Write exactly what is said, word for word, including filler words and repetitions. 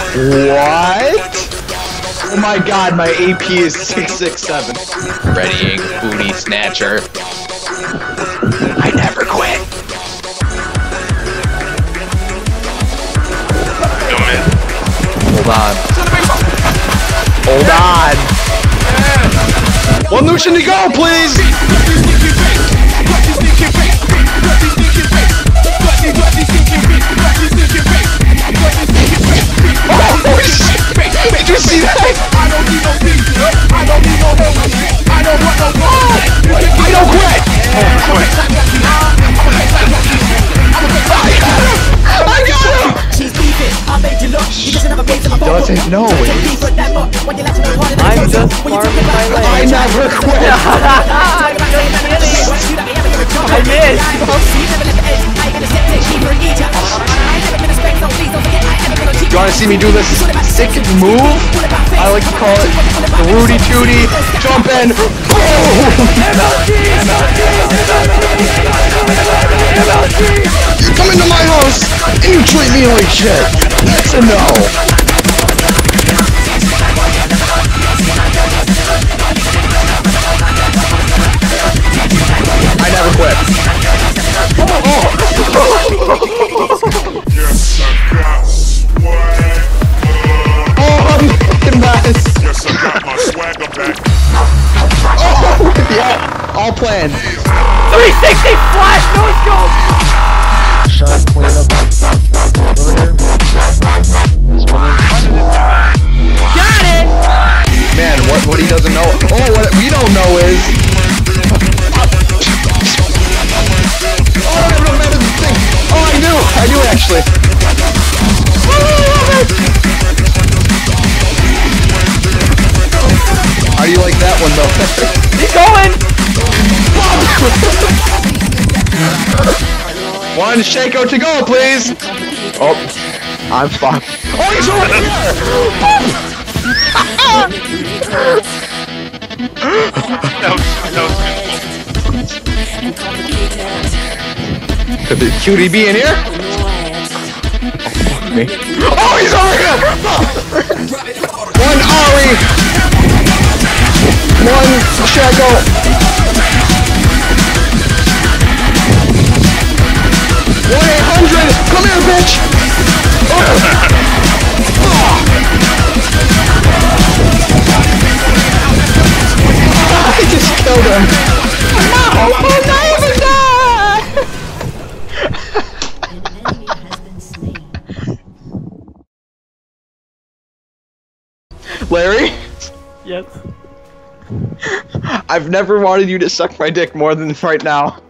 What? Oh my god, my A P is six six seven. Readying booty snatcher. I never quit. Hold on. Hold on. One Lucian to go, please! Oh, shit! Did you see that? I don't need no peace. I don't need no heroin. I don't want no war. I don't quit. I got him. I got him. Doesn't know it. I'm just farming my leg. I never quit. I missed. You wanna see me do this sick move? I like to call it the Rudy Tooty jump in. You come into my house and you treat me like shit. That's a no. I never quit. Yes, I got swag. Oh, I'm fucking mess. Yes, I got my swagger back. Oh, yeah, all planned. three sixty flash, no scope! Shot clean up over here. Got it! Man, what what he doesn't know. Oh, what we don't know is. Oh, I don't know the thing. Oh, I knew. I knew actually. How do you like that one though? He's going! One Shaco to go, please. Oh, I'm fucked. Oh, he's over here. That was, that was good. Could the cutie be in here? Oh, fuck me. Oh, he's over here! One Ari! One Shaco! One eight hundred! Come here, bitch! Oh. I just killed him! Oh, oh, Larry? Yes. I've never wanted you to suck my dick more than right now.